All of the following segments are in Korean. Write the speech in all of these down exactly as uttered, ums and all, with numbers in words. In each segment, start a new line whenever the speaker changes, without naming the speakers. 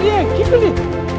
다리에 기끌리.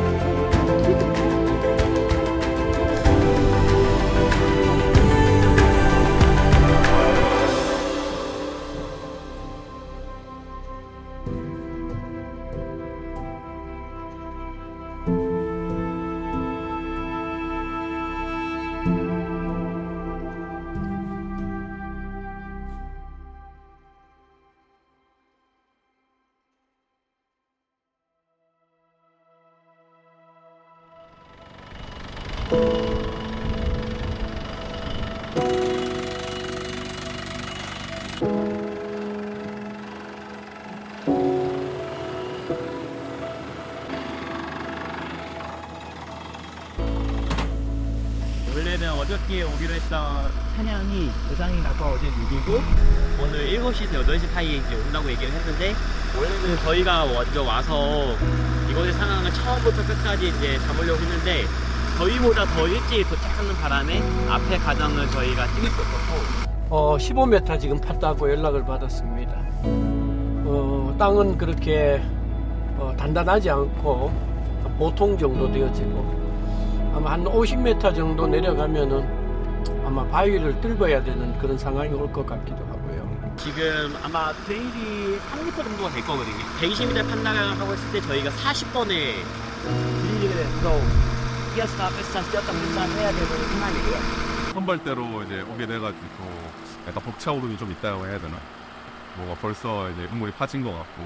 원래는 어저께 오기로 했던 사냥이 대상이 나서 어제 육이고 오늘 일곱 시에서 여덟 시 사이에 이제 온다고 얘기를 했는데 원래는 저희가 먼저 와서 이곳의 상황을 처음부터 끝까지 이제 잡으려고 했는데 저희보다 더 일찍 도착하는 바람에 앞에 가정을 저희가 찍을 수 없었고
어, 십오 미터 지금 팠다고 연락을 받았습니다. 어, 땅은 그렇게 어, 단단하지 않고 보통 정도 되어지고 아마 한 오십 미터 정도 내려가면은 아마 바위를 뚫어야 되는 그런 상황이 올 것 같기도 하고요.
지금 아마 드릴이 삼 미터 정도가 될 거거든요. 백이십 미터 판단을 하고 있을 때 저희가 사십 번에 드릴을 해서 뛰었다 뺐다 뛰었다 뺐다 해야 되는 상황이에요.
선발대로 이제 오게 돼가지고 약간 벅차오름이 좀 있다고 해야 되나? 뭐가 벌써 이제 우물이 파진 것 같고.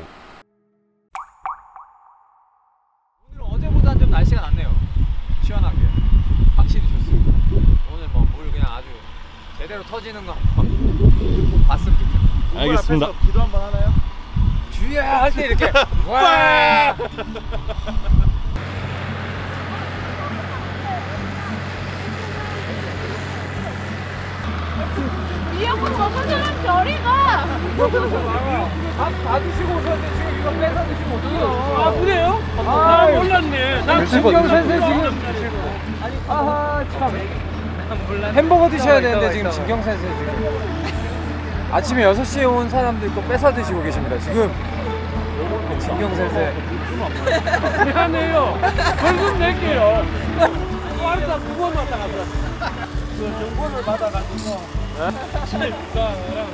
오늘은 어제보다는 좀 날씨가 낫네요. 시원하게 확실히 좋습니다. 오늘 뭐 물 그냥 아주 제대로 터지는 거 한번 봤으면 좋겠다.
알겠습니다.
기도 한번 하나요? 주야 할 때 이렇게 와.
미역국 먹은 사람 저리 가!
밥, 다 드시고 오셨는데 지금 이거 뺏어 드시면 어떡해요?
아, 그래요?
아,
나 몰랐네. 난
신경 선생 지금 아하 참 햄버거 드셔야 되는데 지금 진경 선생 지금 아침에 여섯 시에 온 사람들 거 뺏어 드시고 계십니다 지금. 진경 선생
미안해요. 벌금 낼게요. 알았어, 두 번 왔다 갔다. 그 정보를 받아가지고 제일 비싼 거랑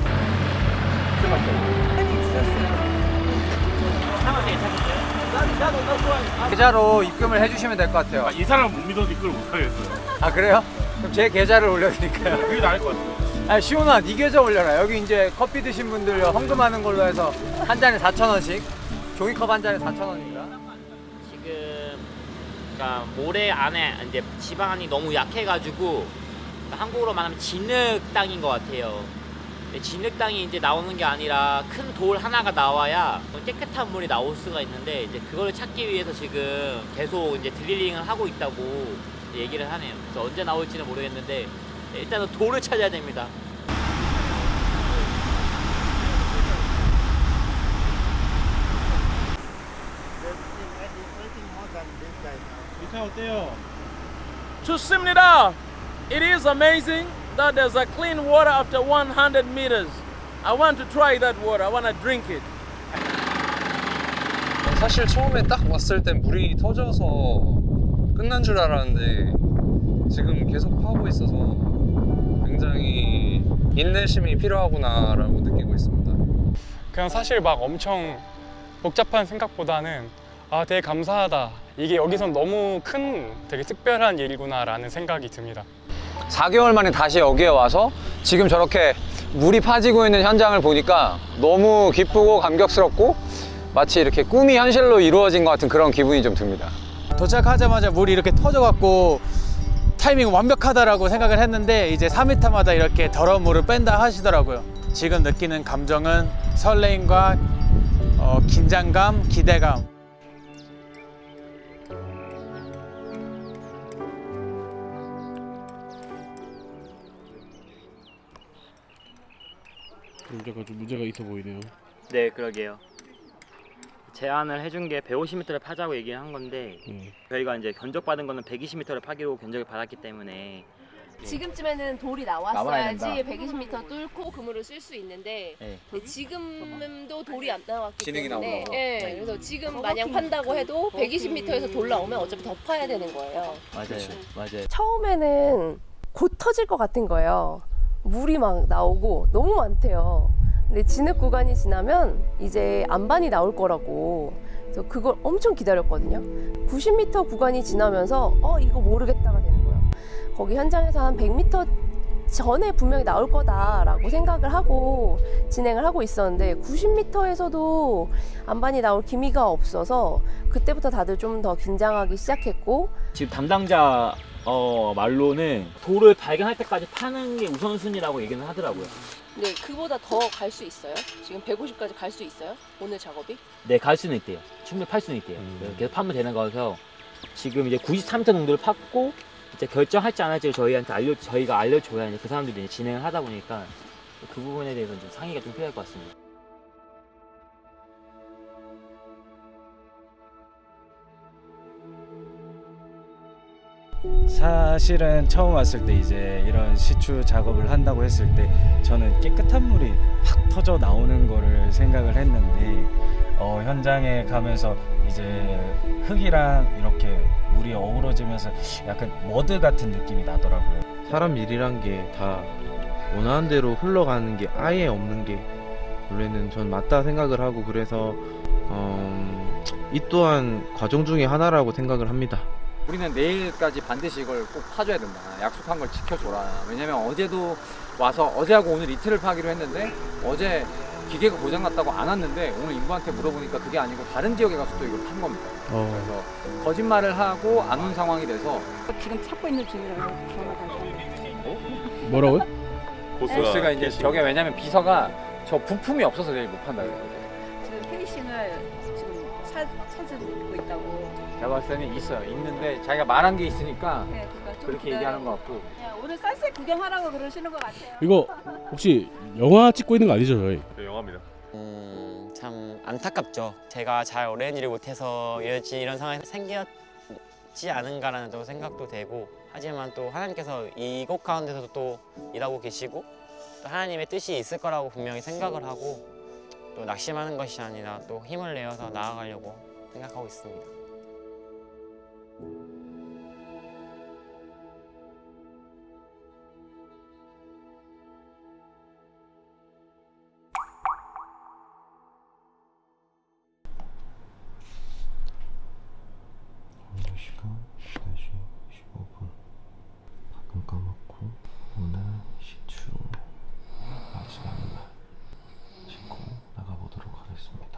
계좌로 입금을 해주시면 될 것 같아요.
아, 이 사람 못 믿어서 이걸 못하겠어요.
아 그래요? 그럼 제 계좌를 올려드릴까요?
그게 나을 것 같아요.
아 시온아 네 계좌 올려라. 여기 이제 커피 드신 분들 헌금하는 걸로 해서 한 잔에 사천 원씩 종이컵 한 잔에 사천 원입니다.
지금 그러니까 모래 안에 이제 지방이 너무 약해가지고 한국으로 말하면 진흙 땅인 것 같아요. 진흙 땅이 이제 나오는 게 아니라 큰 돌 하나가 나와야 깨끗한 물이 나올 수가 있는데 이제 그거를 찾기 위해서 지금 계속 이제 드릴링을 하고 있다고 얘기를 하네요. 그래서 언제 나올지는 모르겠는데 일단은 돌을 찾아야 됩니다.
밑에 어때요?
좋습니다. It is amazing that there's a clean water after one hundred meters. I want to try that water. I want to drink it.
사실 처음에 딱 왔을 땐 물이 터져서 끝난 줄 알았는데 지금 계속 파고 있어서 굉장히 인내심이 필요하구나 라고 느끼고 있습니다.
그냥 사실 막 엄청 복잡한 생각보다는 아 되게 감사하다, 이게 여기선 너무 큰 되게 특별한 일이구나 라는 생각이 듭니다.
사 개월 만에 다시 여기에 와서 지금 저렇게 물이 파지고 있는 현장을 보니까 너무 기쁘고 감격스럽고 마치 이렇게 꿈이 현실로 이루어진 것 같은 그런 기분이 좀 듭니다.
도착하자마자 물이 이렇게 터져갖고 타이밍 완벽하다라고 생각을 했는데 이제 사 미터마다 이렇게 더러운 물을 뺀다 하시더라고요. 지금 느끼는 감정은 설레임과 어, 긴장감, 기대감.
문제가 좀 문제가 있어 보이네요.
네, 그러게요. 제안을 해준 게 백오십 미터를 파자고 얘기를 한 건데
음.
저희가 이제 견적받은 거는 백이십 미터를 파기로 견적을 받았기 때문에
지금쯤에는 돌이
나와야
나왔어야지
된다.
백이십 미터 뚫고 그물을 쓸 수 있는데
네.
근데 지금도 돌이 안 나왔기
진흙이
때문에
나오고.
예, 그래서 지금 마냥 판다고 해도 백이십 미터에서 돌 나오면 어차피 더 파야 되는 거예요.
맞아요. 맞아요.
처음에는 곧 터질 것 같은 거예요. 물이 막 나오고 너무 많대요. 근데 진흙 구간이 지나면 이제 안반이 나올 거라고 그래서 그걸 엄청 기다렸거든요. 구십 미터 구간이 지나면서 어 이거 모르겠다가 되는 거예요. 거기 현장에서 한 백 미터 전에 분명히 나올 거다라고 생각을 하고 진행을 하고 있었는데 구십 미터에서도 안반이 나올 기미가 없어서 그때부터 다들 좀 더 긴장하기 시작했고
지금 담당자 어, 말로는 돌을 발견할 때까지 파는 게 우선순위라고 얘기는 하더라고요.
네, 그보다 더 갈 수 있어요? 지금 백오십까지 갈 수 있어요? 오늘 작업이?
네, 갈 수는 있대요. 충분히 팔 수는 있대요.
음.
계속 파면 되는 거라서 지금 이제 구십삼 미터 정도를 팠고 이제 결정할지 안 할지 저희한테 알려 저희가 알려줘야 이제 그 사람들이 이제 진행을 하다 보니까 그 부분에 대해서는 좀 상의가 좀 필요할 것 같습니다.
사실은 처음 왔을 때 이제 이런 시추 작업을 한다고 했을 때 저는 깨끗한 물이 팍 터져 나오는 거를 생각을 했는데 어, 현장에 가면서 이제 흙이랑 이렇게 물이 어우러지면서 약간 머드 같은 느낌이 나더라고요.
사람 일이란 게 다 원하는 대로 흘러가는 게 아예 없는 게 원래는 전 맞다 생각을 하고 그래서 어, 이 또한 과정 중에 하나라고 생각을 합니다.
우리는 내일까지 반드시 이걸 꼭 파줘야 된다. 약속한 걸 지켜줘라. 왜냐면 어제도 와서 어제하고 오늘 이틀을 파기로 했는데 어제 기계가 고장났다고 안 왔는데 오늘 인부한테 물어보니까 그게 아니고 다른 지역에 가서 또 이걸 판 겁니다.
어.
그래서 거짓말을 하고 안 온 상황이 돼서
지금 찾고 있는 중이라고 전화
뭐라고요?
보스가 이제 저게 왜냐면 비서가 저 부품이 없어서 내일 못 판다 그래요.
지금 피니싱을 지금 찾, 찾고 있다고.
제가 봤을 때는 있어요. 있는데 자기가 말한 게 있으니까
네, 그러니까 좀
그렇게
기다려.
얘기하는 것 같고.
네, 오늘 쌀쌀 구경하라고 그러시는 것 같아요.
이거 혹시 영화 찍고 있는 거 아니죠, 저희?
네, 영화입니다.
음, 참 안타깝죠. 제가 잘 어레인지를 못해서 이렇지 이런 상황이 생겼지 않은가라는 또 생각도 되고 하지만 또 하나님께서 이곳 가운데서도 또 일하고 계시고 또 하나님의 뜻이 있을 거라고 분명히 생각을 하고 또 낙심하는 것이 아니라 또 힘을 내어서 나아가려고 생각하고 있습니다.
현재 시간 네 시 십오 분. 방금 까먹고 오늘 시추 마지막 날 싣고 나가보도록 하겠습니다.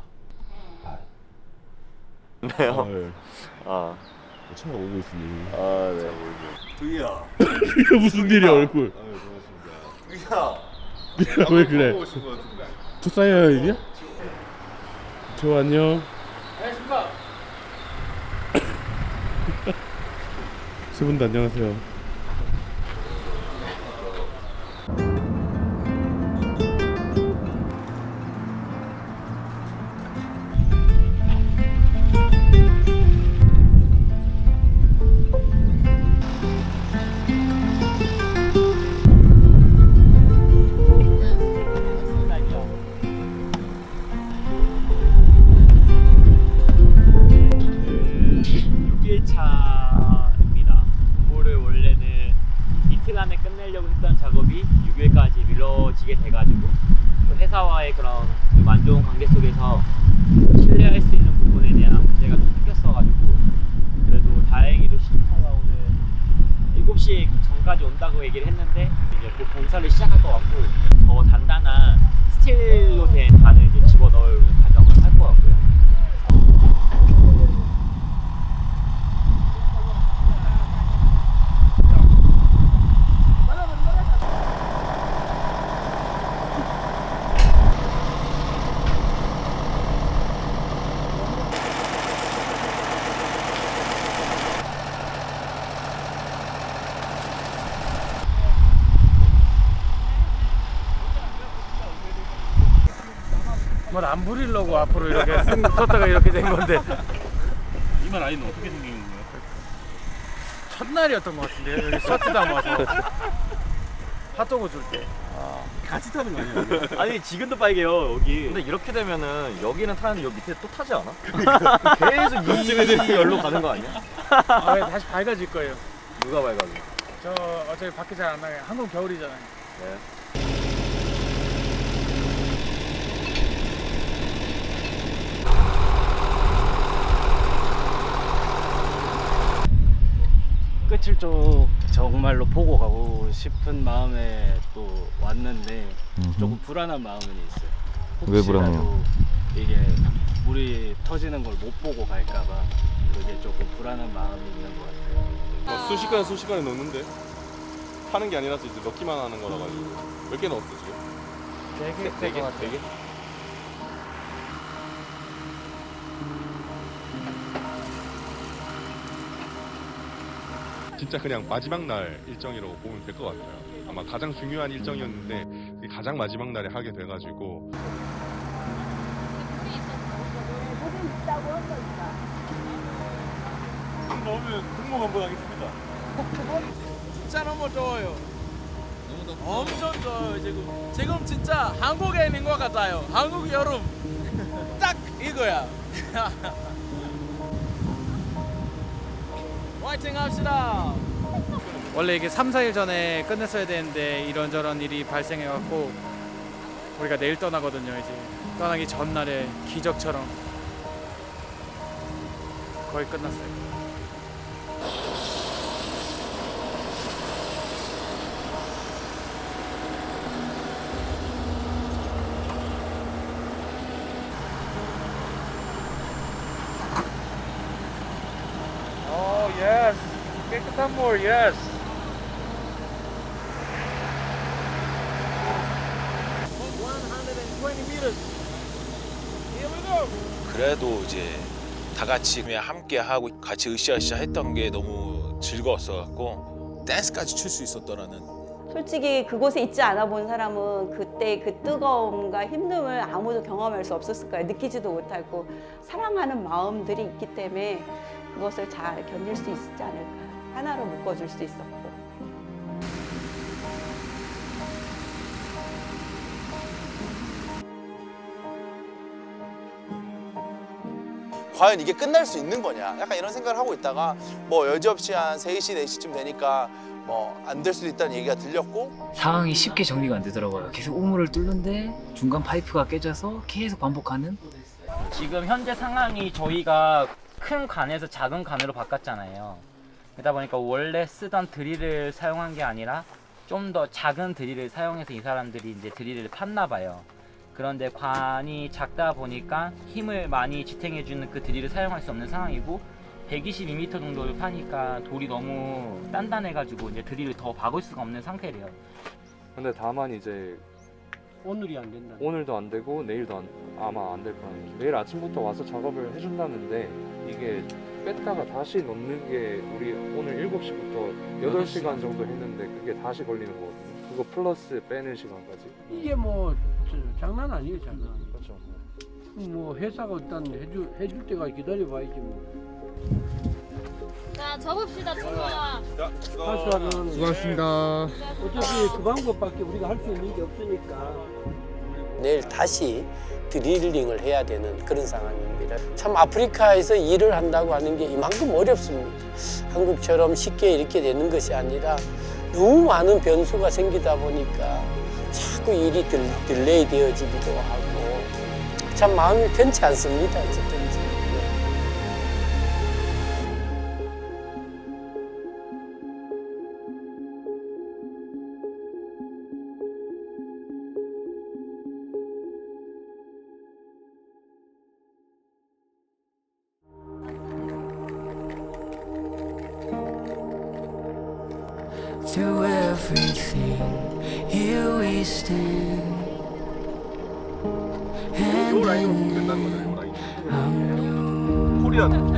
바이.
네요? 아.
차가 오고 있습니다.
아, 네. 두희야.
그게 무슨 일이야, 얼굴.
아유, 고맙습니다. 두희야.
왜 그래? 축사해야 일이야? 저 안녕.
안녕하십니까.
세 분도 안녕하세요.
육 일차입니다. 공모를 원래는 이틀 안에 끝내려고 했던 작업이 육 일까지 미뤄지게 돼가지고 또 회사와의 그런 좀 안 좋은 관계 속에서 신뢰할 수 있는 부분에 대한 문제가 좀 생겼어가지고 그래도 다행히도 시차가 오늘 일곱 시 전까지 온다고 얘기를 했는데 이제 곧 공사를 시작할 것 같고 더 단단한 스틸로 된 반을 이제 집어넣을 과정을 할 것 같고요.
뭘 안 부리려고 앞으로 이렇게 섰다가 이렇게 된 건데.
이만 아이는 어떻게 생긴 거예요?
첫날이었던 것 같은데요. 여기 서트담 와서 핫도그 줄 때.
아.
같이 타는 거 아니야? 아니 지금도 빨개요 여기.
근데 이렇게 되면은 여기는 타는데 여기 밑에 또 타지 않아?
계속 이 열로 가는 거 아니야?
아, 다시 밝아질 거예요.
누가 밝아져?
저 어차피 밖에 잘 안 나가요. 한국 겨울이잖아요.
네.
끝을 좀 정말로 보고 가고 싶은 마음에 또 왔는데
음흠.
조금 불안한 마음은 있어요.
왜 불안해요?
이게 물이 터지는 걸 못 보고 갈까봐 그게 조금 불안한 마음이 있는 것 같아요.
어, 순식간에 순식간에 넣는데 타는 게 아니라서 이제 넣기만 하는 거라 가지고. 몇 개 넣었어 지금?
네 개,
네 개? 네 개? 진짜 그냥 마지막 날 일정이라고 보면 될 것 같아요. 아마 가장 중요한 일정이었는데 가장 마지막 날에 하게 돼가지고.
돈 넣으면 등록 한번 하겠습니다.
진짜 너무 더워요. 엄청 더워요 지금. 지금 진짜 한국에 있는 것 같아요. 한국 여름 딱 이거야. 화이팅 합시다.
원래 이게 삼, 사 일 전에 끝냈어야 되는데 이런저런 일이 발생해갖고 우리가 내일 떠나거든요. 이제 떠나기 전날에 기적처럼 거의 끝났어요. 오, 예스. 깨끗한 물, 예스.
그래도 이제 다 같이 그냥 함께 하고 같이 으쌰으쌰 했던 게 너무 즐거웠어 갖고 댄스까지 출 수 있었더라는.
솔직히 그곳에 있지 않아 본 사람은 그때 그 뜨거움과 힘듦을 아무도 경험할 수 없었을 거예요. 느끼지도 못하고 사랑하는 마음들이 있기 때문에 그것을 잘 견딜 수 있지 않을까. 하나로 묶어줄 수 있었고.
과연 이게 끝날 수 있는 거냐 약간 이런 생각을 하고 있다가 뭐 여지없이 한 세 시, 네 시쯤 되니까 뭐 안 될 수도 있다는 얘기가 들렸고
상황이 쉽게 정리가 안 되더라고요. 계속 우물을 뚫는데 중간 파이프가 깨져서 계속 반복하는.
지금 현재 상황이 저희가 큰 관에서 작은 관으로 바꿨잖아요. 그러다 보니까 원래 쓰던 드릴을 사용한 게 아니라 좀 더 작은 드릴을 사용해서 이 사람들이 이제 드릴을 팠나 봐요. 그런데 관이 작다 보니까 힘을 많이 지탱해주는 그 드릴을 사용할 수 없는 상황이고 백이십이 미터 정도를 파니까 돌이 너무 단단해가지고 이제 드릴을 더 박을 수가 없는 상태래요.
근데 다만 이제
오늘이 안 된다.
오늘도 안 되고 내일도 안, 아마 안 될 거라는 거죠. 내일 아침부터 와서 작업을 해준다는데 이게 뺐다가 다시 넣는 게 우리 오늘 일곱 시부터 여덟 시간 정도 했는데 그게 다시 걸리는 거거든요. 그거 플러스 빼는 시간까지.
이게 뭐 저, 장난 아니에요, 장난.
그렇죠.
뭐 회사가 일단 해줄 해줄 때가 기다려봐야지 뭐.
자, 접읍시다, 친구야.
하수하는
수고하셨습니다.
어차피 그 방법밖에 우리가 할 수 있는 게 없으니까.
내일 다시 드릴링을 해야 되는 그런 상황입니다. 참 아프리카에서 일을 한다고 하는 게 이만큼 어렵습니다. 한국처럼 쉽게 이렇게 되는 것이 아니라 너무 많은 변수가 생기다 보니까 자꾸 일이 딜, 딜레이 되어지기도 하고 참 마음이 편치 않습니다. 어쨌든지.
Through everything, here we stand. Hand in hand, I'm yours.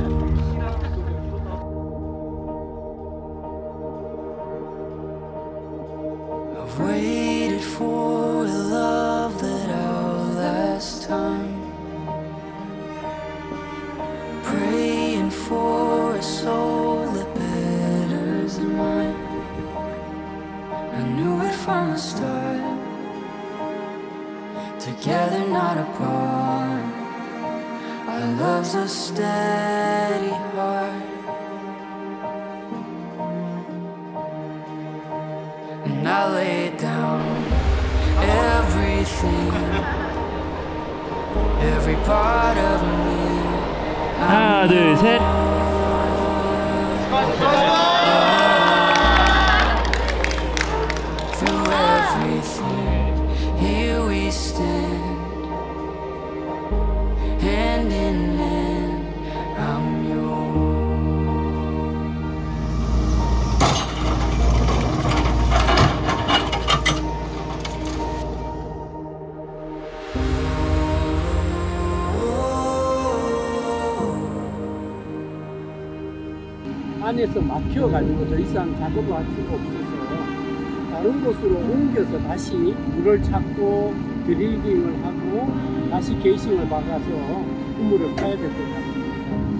I've waited for a love that outlasts time, praying for a soul that better not apart. Our love's a steady heart, and I lay down everything, every part of me.
하나, 둘, 셋.
Through everything, here we stand, hand in hand. I'm yours.
안에서 막혀가지고 더 이상 작업을 할 수가 없어서 다른 곳으로 옮겨서 다시 물을 찾고 드릴링을 하고 다시 게이싱을 박아서 우물을 파야 될 것 같습니다.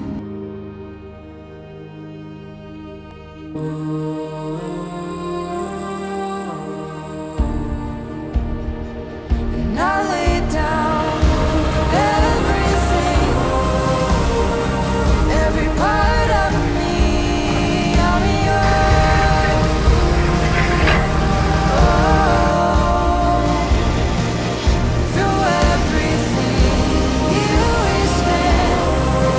And I lay down everything, every part of me. I'm yours. Oh, through everything, here we stand,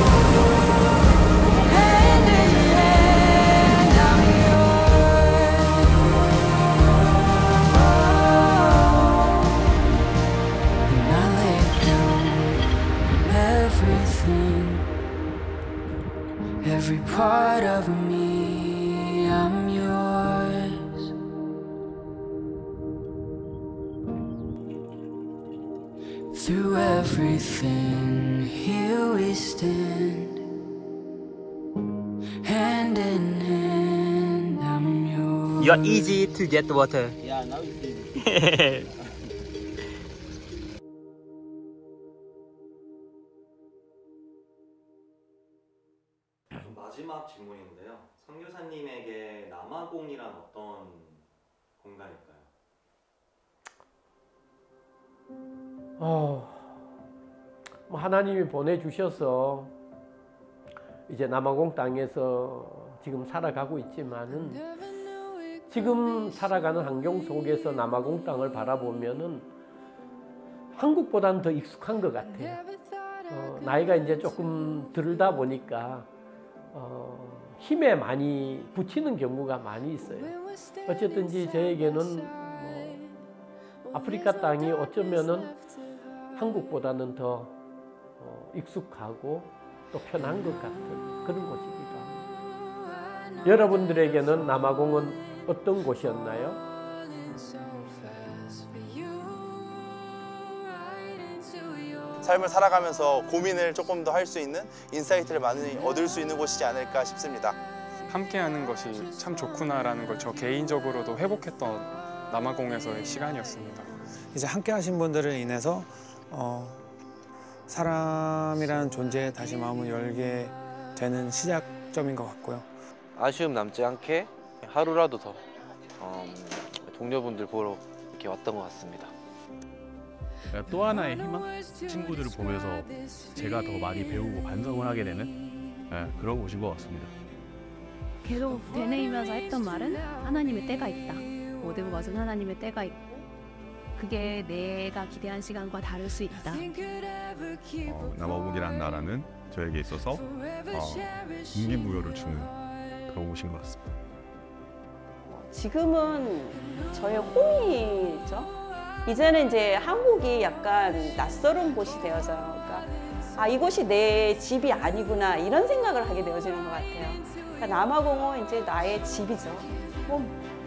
hand in hand. I'm yours. And I lay down everything, every part of me. I'm yours. Through everything, here we stand, hand in hand. I'm yours.
You are easy to get water.
Yeah, now it's easy.
마지막 질문인데요. 선교사님에게 남아공이란 어떤 공간일까요?
어, 뭐 하나님이 보내주셔서 이제 남아공 땅에서 지금 살아가고 있지만은 지금 살아가는 환경 속에서 남아공 땅을 바라보면은 한국보다는 더 익숙한 것 같아요. 어, 나이가 이제 조금 들다 보니까 어, 힘에 많이 붙이는 경우가 많이 있어요. 어쨌든지 저에게는 뭐 아프리카 땅이 어쩌면은 한국보다는 더 어, 익숙하고 또 편한 것 같은 그런 곳이기도 합니다. 여러분들에게는 남아공은 어떤 곳이었나요?
삶을 살아가면서 고민을 조금 더 할 수 있는 인사이트를 많이 얻을 수 있는 곳이지 않을까 싶습니다.
함께하는 것이 참 좋구나라는 걸 저 개인적으로도 회복했던 남아공에서의 시간이었습니다.
이제 함께 하신 분들을 인해서 어, 사람이라는 존재에 다시 마음을 열게 되는 시작점인 것 같고요.
아쉬움 남지 않게 하루라도 더 어, 동료분들 보러 이렇게 왔던 것 같습니다.
또 하나의 희망? 친구들을 보면서 제가 더 많이 배우고 반성을 하게 되는 네, 그런 곳인 것 같습니다.
계속 되뇌이면서 했던 말은 하나님의 때가 있다. 모든 것은 하나님의 때가 있고 그게 내가 기대한 시간과 다를 수 있다.
어, 남아공이라는 나라는 저에게 있어서 어, 동기부여를 주는 그런 곳인 것 같습니다.
지금은 저의 홈이죠. 이제는 이제 한국이 약간 낯설은 곳이 되어서 그러니까 아 이곳이 내 집이 아니구나 이런 생각을 하게 되어지는 것 같아요. 그러니까 남아공은 이제 나의 집이죠. 홈.